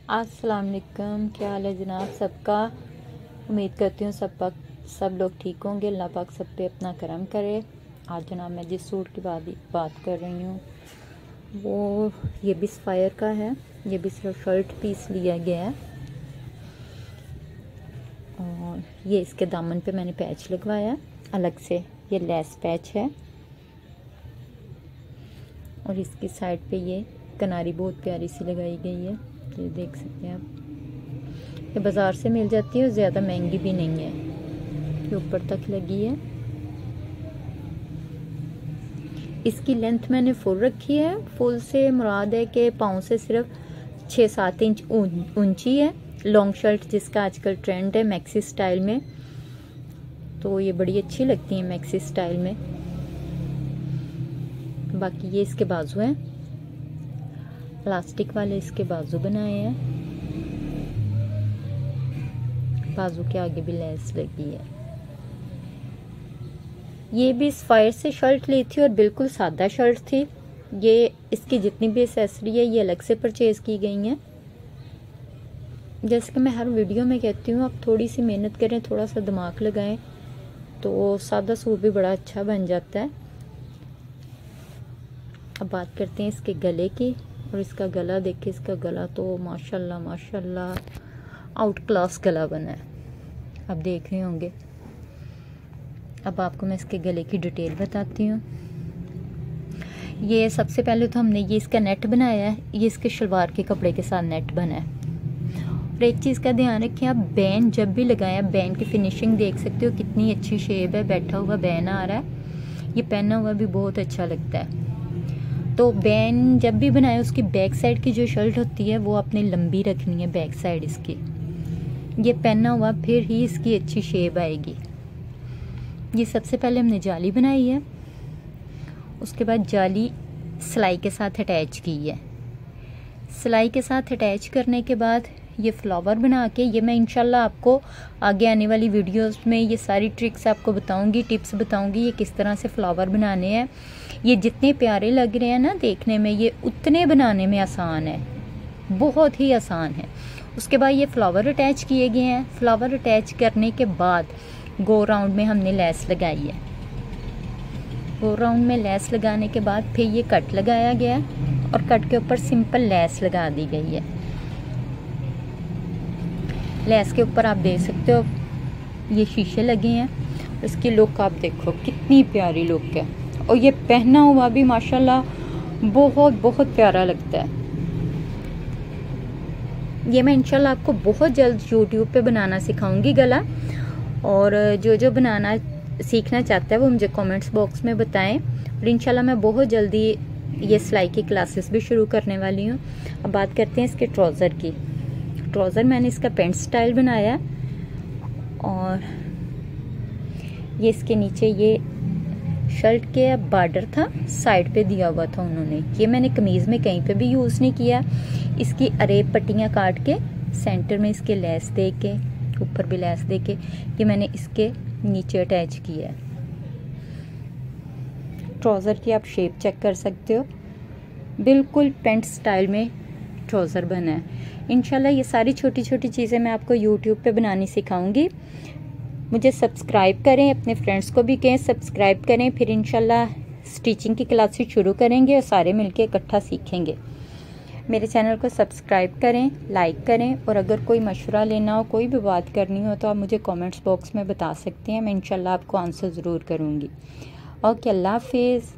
अस्सलाम वालेकुम, क्या हाल है जनाब सबका। उम्मीद करती हूँ सब लोग ठीक होंगे। अल्लाह पाक सब पे अपना करम करे। आज जनाब मैं जिस सूट की बात कर रही हूँ वो ये भी सफ़ायर का है। ये भी सिर्फ शर्ट पीस लिया गया है और ये इसके दामन पे मैंने पैच लगवाया अलग से। ये लेस पैच है और इसकी साइड पे ये किनारी बहुत प्यारी सी लगाई गई है। ये देख सकते हैं आप। ये बाज़ार से मिल जाती है और ज़्यादा महंगी भी नहीं है। ये ऊपर तक लगी है। इसकी लेंथ मैंने फुल रखी है। फुल से मुराद है कि पाँव से सिर्फ 6-7 इंच ऊंची है। लॉन्ग शर्ट जिसका आजकल ट्रेंड है मैक्सी स्टाइल में, तो ये बड़ी अच्छी लगती है मैक्सी स्टाइल में। बाकी ये इसके बाजू हैं, प्लास्टिक वाले इसके बाजू बनाए हैं। बाजू के आगे भी लेस लगी है। ये भी सफ़ायर से शर्ट ली थी और बिल्कुल सादा शर्ट थी। ये इसकी जितनी भी एक्सेसरी है ये अलग से परचेज़ की गई हैं। जैसे कि मैं हर वीडियो में कहती हूँ, आप थोड़ी सी मेहनत करें, थोड़ा सा दिमाग लगाएं तो सादा सूट भी बड़ा अच्छा बन जाता है। अब बात करते हैं इसके गले की। और इसका गला देखिए, इसका गला तो माशाल्लाह माशाल्लाह आउट क्लास गला बना है, आप देख रहे होंगे। अब आपको मैं इसके गले की डिटेल बताती हूँ। ये सबसे पहले तो हमने ये इसका नेट बनाया है। ये इसके शलवार के कपड़े के साथ नेट बना है। और एक चीज़ का ध्यान रखें, आप बैन जब भी लगाएं, बैन की फिनिशिंग देख सकते हो कितनी अच्छी शेप है। बैठा हुआ बैन आ रहा है, ये पहना हुआ भी बहुत अच्छा लगता है। तो बैन जब भी बनाए उसकी बैक साइड की जो शर्ट होती है वो आपने लंबी रखनी है। बैक साइड इसकी ये पहना हुआ फिर ही इसकी अच्छी शेप आएगी। ये सबसे पहले हमने जाली बनाई है, उसके बाद जाली सिलाई के साथ अटैच की है। सिलाई के साथ अटैच करने के बाद ये फ्लावर बना के, ये मैं इंशाल्लाह आपको आगे आने वाली वीडियोस में ये सारी ट्रिक्स आपको बताऊंगी, टिप्स बताऊंगी ये किस तरह से फ्लावर बनाने हैं। ये जितने प्यारे लग रहे हैं ना देखने में, ये उतने बनाने में आसान है, बहुत ही आसान है। उसके बाद ये फ्लावर अटैच किए गए हैं। फ्लावर अटैच करने के बाद गो राउंड में हमने लेस लगाई है। गो राउंड में लेस लगाने के बाद फिर ये कट लगाया गया है और कट के ऊपर सिंपल लेस लगा दी गई है। लेस के ऊपर आप देख सकते हो ये शीशे लगे हैं। इसकी लुक आप देखो कितनी प्यारी लुक है और ये पहना हुआ भी माशाल्लाह बहुत बहुत प्यारा लगता है। ये मैं इंशाल्लाह आपको बहुत जल्द YouTube पे बनाना सिखाऊंगी गला। और जो बनाना सीखना चाहता है वो मुझे कमेंट्स बॉक्स में बताएं। और इंशाल्लाह मैं बहुत जल्दी ये सिलाई की क्लासेस भी शुरू करने वाली हूँ। अब बात करते हैं इसके ट्राउज़र की। ट्राउज़र मैंने इसका पेंट स्टाइल बनाया और ये इसके नीचे ये शर्ट के बॉर्डर था, साइड पे दिया हुआ था उन्होंने। ये मैंने कमीज़ में कहीं पे भी यूज़ नहीं किया। इसकी अरेब पट्टियाँ काट के सेंटर में इसके लेस दे के, ऊपर भी लेस दे के ये मैंने इसके नीचे अटैच किया है। ट्राउज़र की आप शेप चेक कर सकते हो, बिल्कुल पेंट स्टाइल में ट्राउज़र बना है। इंशाल्लाह ये सारी छोटी छोटी चीज़ें मैं आपको YouTube पे बनानी सिखाऊंगी। मुझे सब्सक्राइब करें, अपने फ्रेंड्स को भी कहें सब्सक्राइब करें। फिर इंशाल्लाह स्टिचिंग की क्लासेस शुरू करेंगे और सारे मिलके इकट्ठा सीखेंगे। मेरे चैनल को सब्सक्राइब करें, लाइक करें। और अगर कोई मशवरा लेना हो, कोई भी बात करनी हो तो आप मुझे कमेंट्स बॉक्स में बता सकते हैं। मैं इंशाल्लाह आपको आंसर ज़रूर करूँगी। ओके, अल्लाह हाफिज़।